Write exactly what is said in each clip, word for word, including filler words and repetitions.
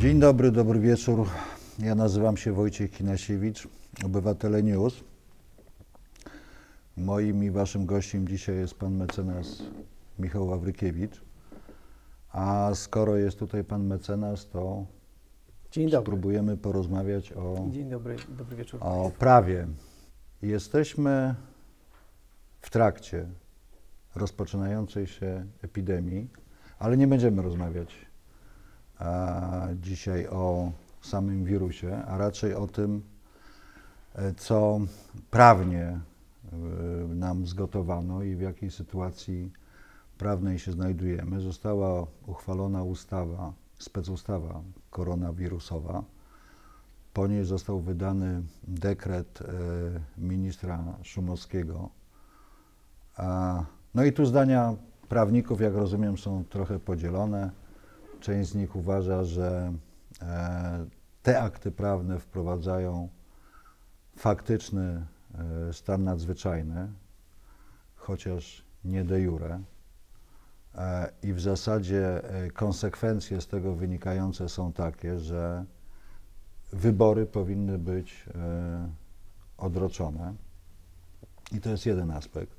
Dzień dobry, dobry wieczór. Ja nazywam się Wojciech Kinasiewicz, Obywatele News. Moim i waszym gościem dzisiaj jest pan mecenas Michał Wawrykiewicz. A skoro jest tutaj pan mecenas, to Dzień dobry. spróbujemy porozmawiać o, Dzień dobry, dobry wieczór. o prawie. Jesteśmy w trakcie rozpoczynającej się epidemii, ale nie będziemy rozmawiać a, dzisiaj o samym wirusie, a raczej o tym, co prawnie y, nam zgotowano i w jakiej sytuacji prawnej się znajdujemy. Została uchwalona ustawa, specustawa koronawirusowa. Po niej został wydany dekret y, ministra Szumowskiego. A, no i tu zdania prawników, jak rozumiem, są trochę podzielone. Część z nich uważa, że e, te akty prawne wprowadzają faktyczny e, stan nadzwyczajny, chociaż nie de jure. E, I w zasadzie e, konsekwencje z tego wynikające są takie, że wybory powinny być e, odroczone. I to jest jeden aspekt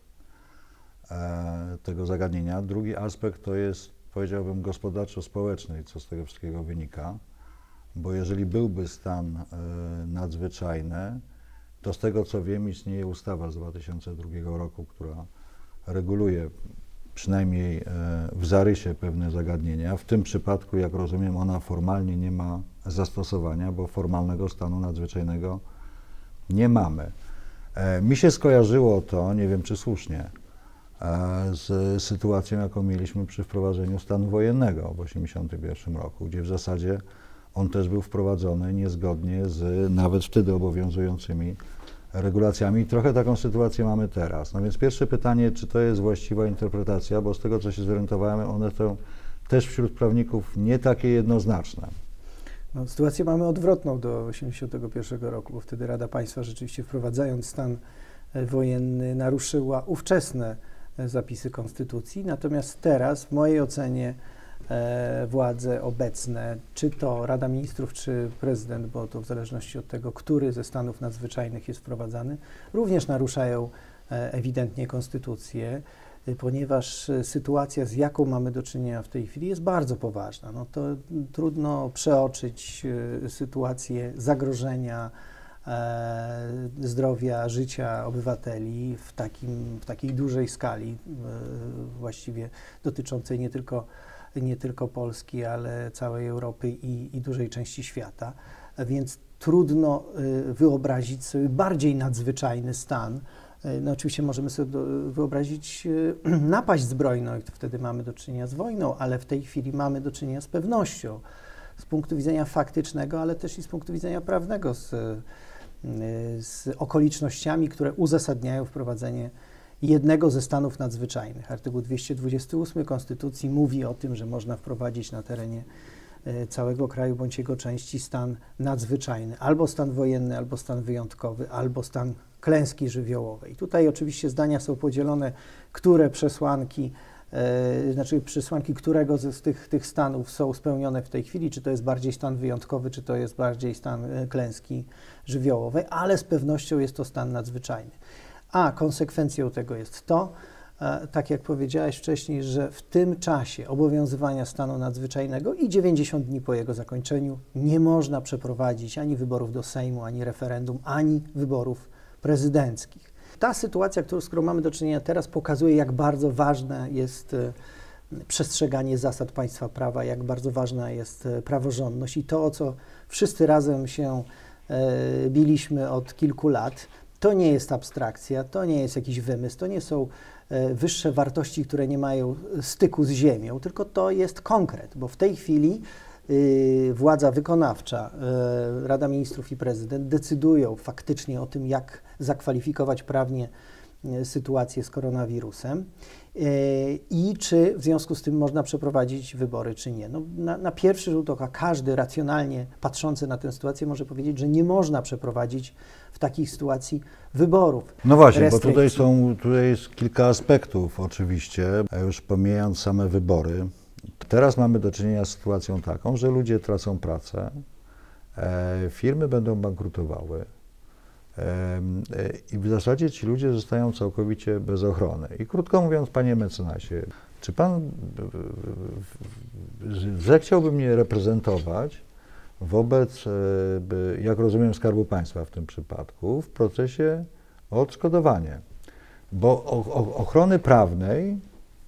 e, tego zagadnienia. Drugi aspekt to jest, powiedziałbym, gospodarczo-społeczny, co z tego wszystkiego wynika, bo jeżeli byłby stan e, nadzwyczajny, to z tego co wiem istnieje ustawa z dwa tysiące drugiego roku, która reguluje przynajmniej e, w zarysie pewne zagadnienia. W tym przypadku, jak rozumiem, ona formalnie nie ma zastosowania, bo formalnego stanu nadzwyczajnego nie mamy. E, mi się skojarzyło to, nie wiem czy słusznie, z sytuacją, jaką mieliśmy przy wprowadzeniu stanu wojennego w tysiąc dziewięćset osiemdziesiątym pierwszym roku, gdzie w zasadzie on też był wprowadzony niezgodnie z nawet wtedy obowiązującymi regulacjami. I trochę taką sytuację mamy teraz. No więc pierwsze pytanie, czy to jest właściwa interpretacja, bo z tego, co się zorientowałem, one są też wśród prawników nie takie jednoznaczne. No, sytuację mamy odwrotną do tysiąc dziewięćset osiemdziesiątego pierwszego roku, bo wtedy Rada Państwa rzeczywiście, wprowadzając stan wojenny, naruszyła ówczesne zapisy konstytucji, natomiast teraz w mojej ocenie e, władze obecne, czy to Rada Ministrów, czy prezydent, bo to w zależności od tego, który ze stanów nadzwyczajnych jest wprowadzany, również naruszają e, ewidentnie konstytucję, e, ponieważ sytuacja, z jaką mamy do czynienia w tej chwili, jest bardzo poważna. No to trudno przeoczyć e, sytuację zagrożenia E, zdrowia, życia obywateli w, takim, w takiej dużej skali, e, właściwie dotyczącej nie tylko, nie tylko Polski, ale całej Europy i, i dużej części świata. A więc trudno e, wyobrazić sobie bardziej nadzwyczajny stan. E, no oczywiście możemy sobie do, wyobrazić e, napaść zbrojną i wtedy mamy do czynienia z wojną, ale w tej chwili mamy do czynienia z pewnością z punktu widzenia faktycznego, ale też i z punktu widzenia prawnego, z z okolicznościami, które uzasadniają wprowadzenie jednego ze stanów nadzwyczajnych. Artykuł dwieście dwudziesty ósmy Konstytucji mówi o tym, że można wprowadzić na terenie całego kraju bądź jego części stan nadzwyczajny, albo stan wojenny, albo stan wyjątkowy, albo stan klęski żywiołowej. Tutaj oczywiście zdania są podzielone, które przesłanki Yy, znaczy przesłanki którego z tych, tych stanów są spełnione w tej chwili, czy to jest bardziej stan wyjątkowy, czy to jest bardziej stan y, klęski żywiołowej, ale z pewnością jest to stan nadzwyczajny. A konsekwencją tego jest to, e, tak jak powiedziałeś wcześniej, że w tym czasie obowiązywania stanu nadzwyczajnego i dziewięćdziesiąt dni po jego zakończeniu nie można przeprowadzić ani wyborów do Sejmu, ani referendum, ani wyborów prezydenckich. Ta sytuacja, z którą mamy do czynienia teraz, pokazuje, jak bardzo ważne jest przestrzeganie zasad państwa prawa, jak bardzo ważna jest praworządność i to, o co wszyscy razem się e, biliśmy od kilku lat, to nie jest abstrakcja, to nie jest jakiś wymysł, to nie są e, wyższe wartości, które nie mają styku z ziemią, tylko to jest konkret, bo w tej chwili y, władza wykonawcza, y, Rada Ministrów i prezydent decydują faktycznie o tym, jak zakwalifikować prawnie y, sytuację z koronawirusem y, i czy w związku z tym można przeprowadzić wybory, czy nie. No, na, na pierwszy rzut oka każdy racjonalnie patrzący na tę sytuację może powiedzieć, że nie można przeprowadzić w takiej sytuacji wyborów. No właśnie, bo tutaj są, tutaj jest kilka aspektów oczywiście, a już pomijając same wybory. Teraz mamy do czynienia z sytuacją taką, że ludzie tracą pracę, e, firmy będą bankrutowały e, e, i w zasadzie ci ludzie zostają całkowicie bez ochrony. I krótko mówiąc, panie mecenasie, czy pan zechciałby mnie reprezentować wobec, e, jak rozumiem, Skarbu Państwa w tym przypadku, w procesie o odszkodowanie? Bo o, o, ochrony prawnej,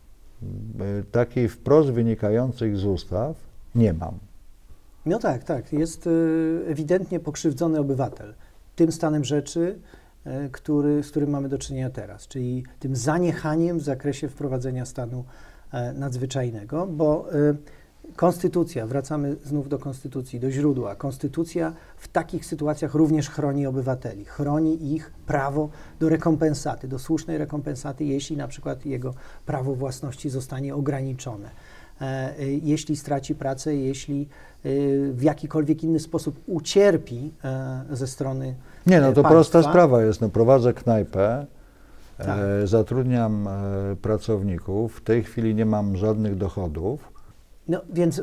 takiej wprost wynikającej z ustaw, nie mam. No tak, tak. Jest ewidentnie pokrzywdzony obywatel tym stanem rzeczy, który, z którym mamy do czynienia teraz, czyli tym zaniechaniem w zakresie wprowadzenia stanu nadzwyczajnego, bo konstytucja, wracamy znów do konstytucji, do źródła, konstytucja w takich sytuacjach również chroni obywateli, chroni ich prawo do rekompensaty, do słusznej rekompensaty, jeśli na przykład jego prawo własności zostanie ograniczone, e, jeśli straci pracę, jeśli e, w jakikolwiek inny sposób ucierpi e, ze strony Nie, no to państwa. prosta sprawa jest, no prowadzę knajpę, Tak. e, zatrudniam e, pracowników, w tej chwili nie mam żadnych dochodów. No więc y, y,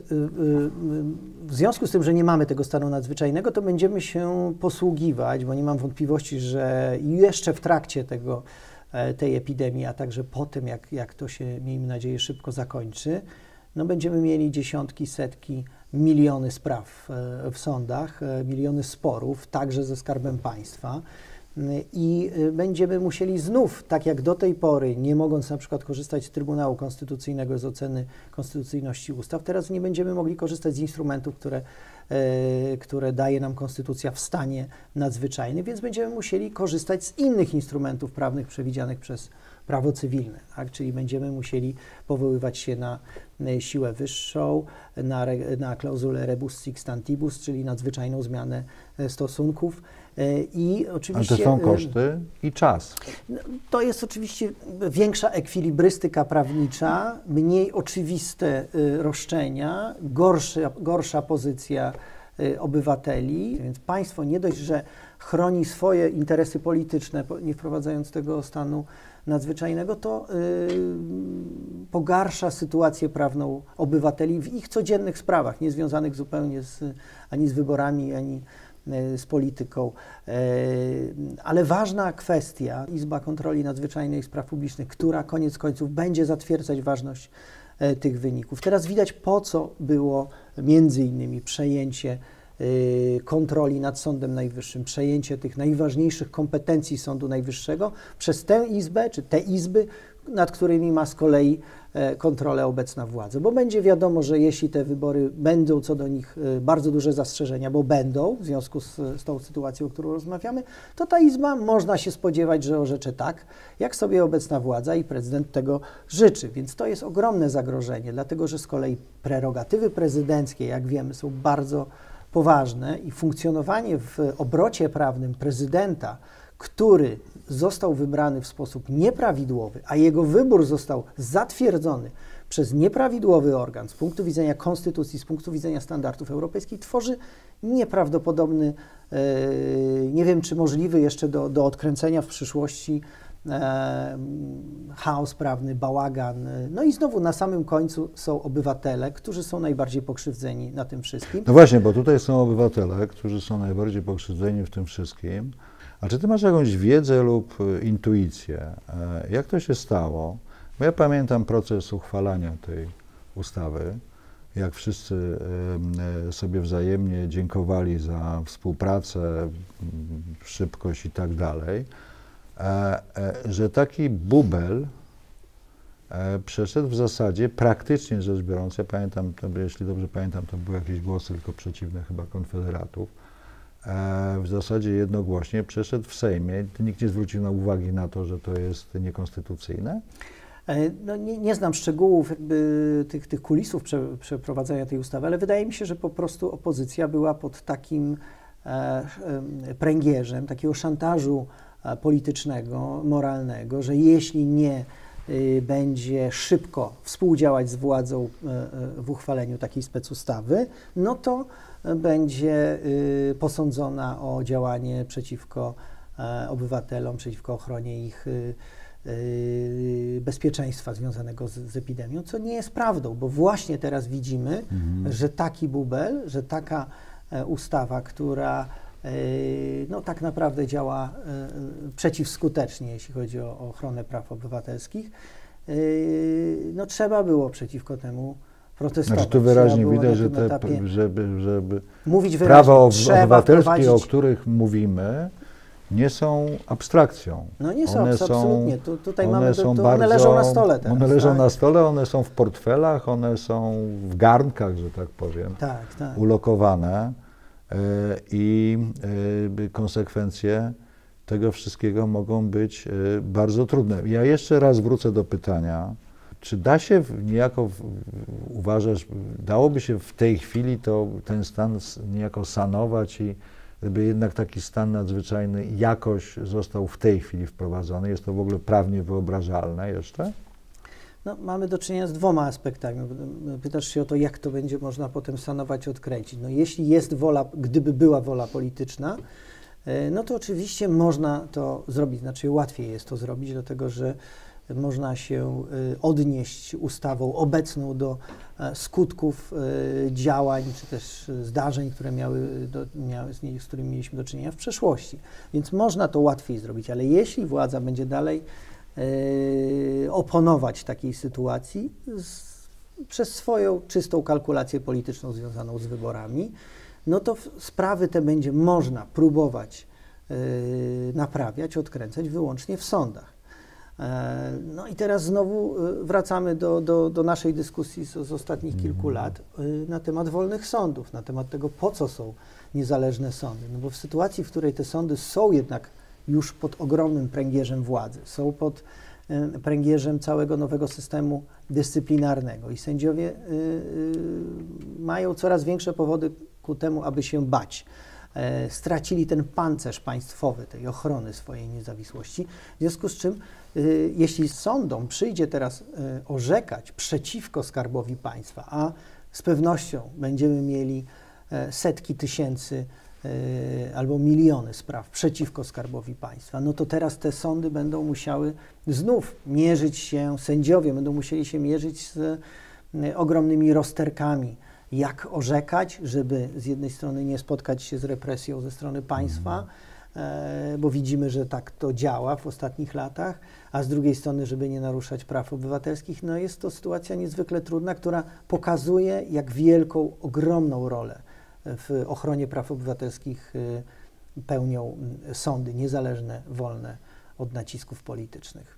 w związku z tym, że nie mamy tego stanu nadzwyczajnego, to będziemy się posługiwać, bo nie mam wątpliwości, że jeszcze w trakcie tego, tej epidemii, a także po tym, jak, jak to się, miejmy nadzieję, szybko zakończy, no będziemy mieli dziesiątki, setki, miliony spraw w sądach, miliony sporów, także ze Skarbem Państwa. I będziemy musieli znów, tak jak do tej pory, nie mogąc na przykład korzystać z Trybunału Konstytucyjnego z oceny konstytucyjności ustaw, teraz nie będziemy mogli korzystać z instrumentów, które, e, które daje nam Konstytucja w stanie nadzwyczajnym, więc będziemy musieli korzystać z innych instrumentów prawnych przewidzianych przez prawo cywilne, tak? Czyli będziemy musieli powoływać się na siłę wyższą, na, na klauzulę rebus sic stantibus, czyli nadzwyczajną zmianę stosunków. I oczywiście, Ale to są koszty i czas. To jest oczywiście większa ekwilibrystyka prawnicza, mniej oczywiste roszczenia, gorsza, gorsza pozycja obywateli, więc państwo nie dość, że chroni swoje interesy polityczne, nie wprowadzając tego stanu nadzwyczajnego, to yy, pogarsza sytuację prawną obywateli w ich codziennych sprawach, nie związanych zupełnie z, ani z wyborami, ani z polityką. Ale ważna kwestia, Izba Kontroli Nadzwyczajnej i Spraw Publicznych, która koniec końców będzie zatwierdzać ważność tych wyników. Teraz widać, po co było między innymi przejęcie kontroli nad Sądem Najwyższym, przejęcie tych najważniejszych kompetencji Sądu Najwyższego przez tę Izbę, czy te Izby, nad którymi ma z kolei kontrolę obecna władza. Bo będzie wiadomo, że jeśli te wybory będą co do nich bardzo duże zastrzeżenia, bo będą w związku z, z tą sytuacją, o którą rozmawiamy, to ta Izba można się spodziewać, że orzecze tak, jak sobie obecna władza i prezydent tego życzy. Więc to jest ogromne zagrożenie, dlatego że z kolei prerogatywy prezydenckie, jak wiemy, są bardzo poważne i funkcjonowanie w obrocie prawnym prezydenta, który został wybrany w sposób nieprawidłowy, a jego wybór został zatwierdzony przez nieprawidłowy organ z punktu widzenia konstytucji, z punktu widzenia standardów europejskich, tworzy nieprawdopodobny, e, nie wiem czy możliwy jeszcze do, do odkręcenia w przyszłości e, chaos prawny, bałagan. No i znowu na samym końcu są obywatele, którzy są najbardziej pokrzywdzeni na tym wszystkim. No właśnie, bo tutaj są obywatele, którzy są najbardziej pokrzywdzeni w tym wszystkim. A czy ty masz jakąś wiedzę lub intuicję, jak to się stało? Bo ja pamiętam proces uchwalania tej ustawy, jak wszyscy sobie wzajemnie dziękowali za współpracę, szybkość i tak dalej, że taki bubel przeszedł w zasadzie, praktycznie rzecz biorąc, ja pamiętam, jeśli dobrze pamiętam, to były jakieś głosy tylko przeciwne chyba konfederatów, w zasadzie jednogłośnie przeszedł w Sejmie. Nikt nie zwrócił na uwagi na to, że to jest niekonstytucyjne? No, nie, nie znam szczegółów jakby tych, tych kulisów prze, przeprowadzania tej ustawy, ale wydaje mi się, że po prostu opozycja była pod takim e, e, pręgierzem, takiego szantażu e, politycznego, moralnego, że jeśli nie y, będzie szybko współdziałać z władzą y, y, w uchwaleniu takiej specustawy, no to będzie y, posądzona o działanie przeciwko y, obywatelom, przeciwko ochronie ich y, y, bezpieczeństwa związanego z, z epidemią, co nie jest prawdą, bo właśnie teraz widzimy, mhm. że taki bubel, że taka e, ustawa, która y, no, tak naprawdę działa y, przeciwskutecznie, jeśli chodzi o, o ochronę praw obywatelskich, y, no trzeba było przeciwko temu protestować. Znaczy tu wyraźnie widać, że te, etapie żeby, żeby mówić wyraźnie, prawa obywatelskie, wprowadzić... o których mówimy, nie są abstrakcją. No nie są, one absolutnie. Tu, tutaj one mamy, to, są to bardzo, one leżą na stole teraz. One leżą tak? na stole, one są w portfelach, one są w garnkach, że tak powiem, tak, tak. ulokowane y, i y, konsekwencje tego wszystkiego mogą być y, bardzo trudne. Ja jeszcze raz wrócę do pytania, czy da się niejako, uważasz, dałoby się w tej chwili to, ten stan niejako sanować i gdyby jednak taki stan nadzwyczajny jakoś został w tej chwili wprowadzony? Jest to w ogóle prawnie wyobrażalne jeszcze? No, mamy do czynienia z dwoma aspektami. Pytasz się o to, jak to będzie można potem sanować, odkręcić. No, jeśli jest wola, gdyby była wola polityczna, no to oczywiście można to zrobić. Znaczy łatwiej jest to zrobić, dlatego że można się odnieść ustawą obecną do skutków działań, czy też zdarzeń, które miały, do, miały z którymi mieliśmy do czynienia w przeszłości. Więc można to łatwiej zrobić, ale jeśli władza będzie dalej e, oponować takiej sytuacji z, przez swoją czystą kalkulację polityczną związaną z wyborami, no to w, sprawy te będzie można próbować e, naprawiać, odkręcać wyłącznie w sądach. No i teraz znowu wracamy do, do, do naszej dyskusji z, z ostatnich kilku lat na temat wolnych sądów, na temat tego, po co są niezależne sądy. No bo w sytuacji, w której te sądy są jednak już pod ogromnym pręgierzem władzy, są pod pręgierzem całego nowego systemu dyscyplinarnego i sędziowie y, y, mają coraz większe powody ku temu, aby się bać. E, stracili ten pancerz państwowy, tej ochrony swojej niezawisłości, w związku z czym y, jeśli sądom przyjdzie teraz y, orzekać przeciwko Skarbowi Państwa, a z pewnością będziemy mieli e, setki tysięcy y, albo miliony spraw przeciwko Skarbowi Państwa, no to teraz te sądy będą musiały znów mierzyć się, sędziowie będą musieli się mierzyć z y, ogromnymi rozterkami, jak orzekać, żeby z jednej strony nie spotkać się z represją ze strony państwa, e, bo widzimy, że tak to działa w ostatnich latach, a z drugiej strony, żeby nie naruszać praw obywatelskich. No jest to sytuacja niezwykle trudna, która pokazuje, jak wielką, ogromną rolę w ochronie praw obywatelskich y, pełnią sądy niezależne, wolne od nacisków politycznych.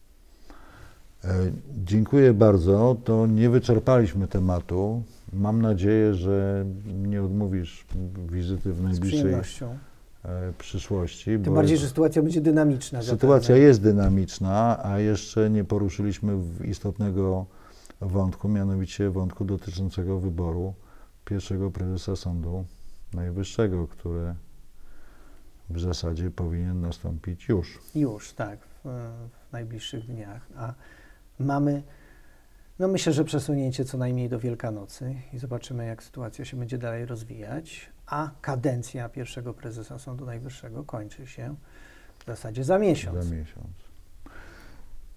Dziękuję bardzo. To nie wyczerpaliśmy tematu. Mam nadzieję, że nie odmówisz wizyty w najbliższej przyszłości. Tym bo bardziej, że sytuacja będzie dynamiczna. Sytuacja zapewne. jest dynamiczna, a jeszcze nie poruszyliśmy istotnego wątku, mianowicie wątku dotyczącego wyboru pierwszego prezesa Sądu Najwyższego, który w zasadzie powinien nastąpić już. Już, tak, w, w najbliższych dniach. A mamy, no myślę, że przesunięcie co najmniej do Wielkanocy i zobaczymy, jak sytuacja się będzie dalej rozwijać, a kadencja pierwszego prezesa Sądu Najwyższego kończy się w zasadzie za miesiąc. Za miesiąc.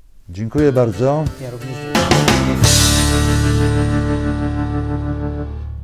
Dziękuję bardzo. Ja również dziękuję.